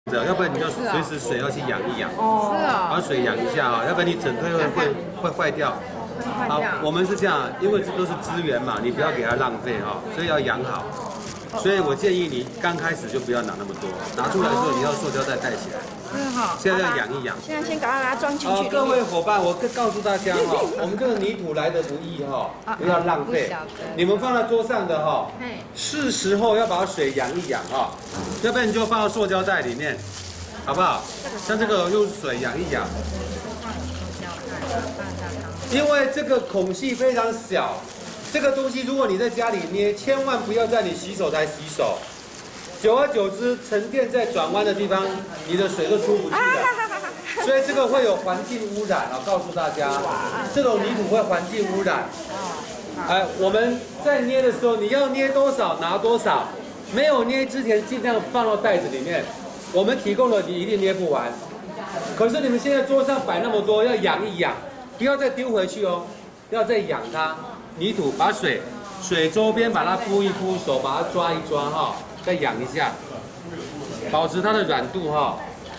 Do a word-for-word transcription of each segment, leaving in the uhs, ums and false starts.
要不然你就随时水要去养一养， 哦，是啊， 把水养一下啊，要不然你整堆会会会坏掉。好，我们是这样，因为这都是资源嘛，你不要给它浪费哈，所以要养好。所以我建议你刚开始就不要拿那么多，拿出来的时候你要塑胶袋带起来。是哈。现在要养一养。现在先赶快把它装进去。各位伙伴，我告诉大家哈，我们这个泥土来的不易哈，不要浪费。你们放在桌上的哈，是时候要把水养一养哈，要不然你就放到塑胶袋里面，好不好？像这个用水养一养。因为这个孔隙非常小。这个东西，如果你在家里捏，千万不要在你洗手台洗手，久而久之沉淀在转弯的地方，你的水都出不去了，所以这个会有环境污染啊！告诉大家，这种泥土会环境污染。哎，我们在捏的时候，你要捏多少拿多少，没有捏之前尽量放到袋子里面。我们提供的你一定捏不完，可是你们现在桌上摆那么多，要养一养，不要再丢回去哦，要再养它。泥土把水水周边把它铺一铺，手把它抓一抓哈，再养一下，保持它的软度哈。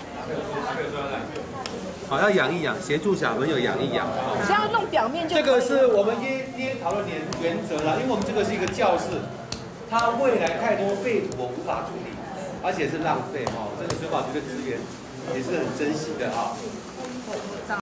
好，要养一养，协助小朋友养一养。 只要弄表面就。 这个是我们捏捏陶的原原则啦，因为我们这个是一个教室，它未来太多废土我无法处理，而且是浪费哈。这个水保局的资源也是很珍惜的哈。